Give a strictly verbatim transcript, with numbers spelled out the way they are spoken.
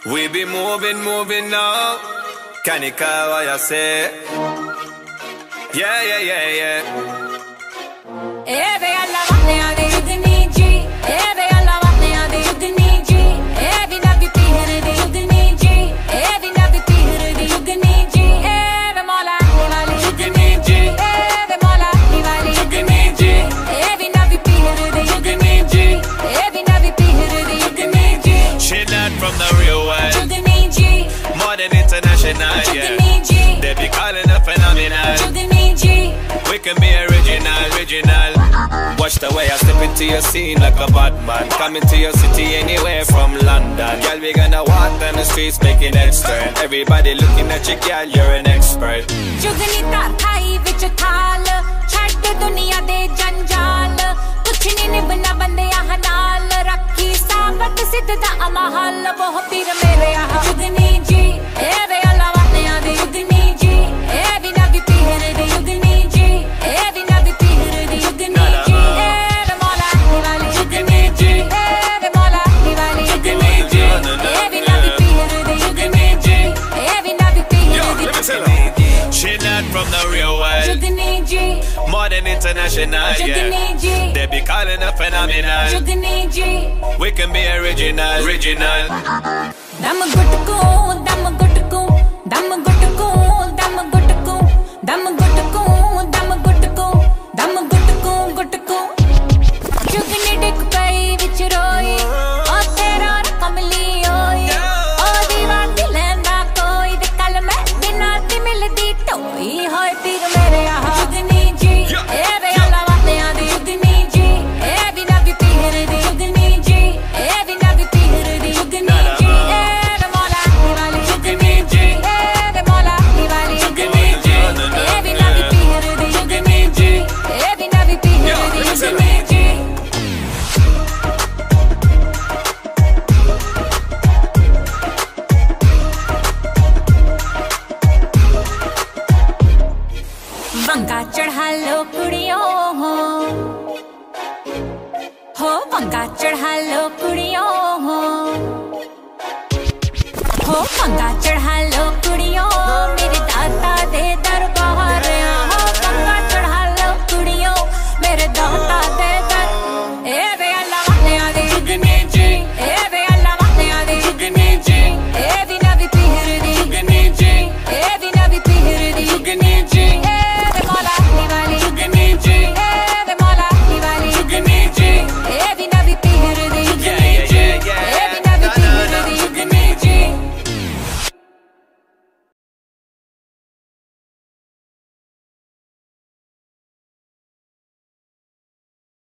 We be moving, moving now. Can you call what you say? Yeah, yeah, yeah, yeah. Eve alla vanea de udni ji, eve alla vanea de udni ji, evi na vi pihre de udni ji, evi na vi pihre de udni ji, eve mola wali udni ji, eve mola wali udni ji, evi na vi pihre de udni ji, evi na vi pihre de udni ji. She not from the real world, udni ji, more than international, yeah. udni ji, They be calling her phenomenal. udni ji. We can be original, original. Watch the way I step into your scene like a bad man. Coming to your city anywhere from London. Girl, we gonna walk down the streets making heads turn. Everybody looking at you, girl, you're an expert. जुगनी तार खाई विच थाल छड़ दुनिया दे जंजाल कुछ नहीं निभना बंदे यहाँ नाल रखी साबत सिद्धता अमहल वो पीर मेरे यहाँ जुगनी जी ए वे अल्लाह वाले आदे जुगनी जी ए बिना भी पीर दे जुगनी जी ए बिना भी पीर दे जुगनी जी ए वे मौला वाली जुगनी जी ए वे मौला वाली जुगनी जी ए बिना भी पीर दे जुगनी जी ए बिना भी पीर दे जुगनी जी. She not from the real world, जुगनी ji more than international, जुगनी yeah. Ji They be calling her phenomenal. जुगनी ji We can be original, original. दम गुटकू दम गुटकू दम गुटकू दम गुटकू दम गुटकू दम गुटकू दम गुटकू गुटकू जुगनी डिक पई विच रोई ओ तेरा कमली ओई ओ दीवार दी लैंदा कोई दे कल मैं बिना दी मिलदी टोई होए पीर मेरे यहाँ जुगनी जी ए वे अल्लाह वाले आदे जुगनी जी ए बिना भी पीर दे जुगनी जी ए बिना भी पीर दे जुगनी जी ए वे मौला वाली जुगनी जी ए वे मौला वाली जुगनी जी ए बिना भी पीर दे जुगनी जी ए बिना भी पीर दे जुगनी जी. वंगा चढ़ा लो कुड़ियों हो हो वंगा चढ़ा लो कुड़ियों हो हो वंगा चढ़ा लो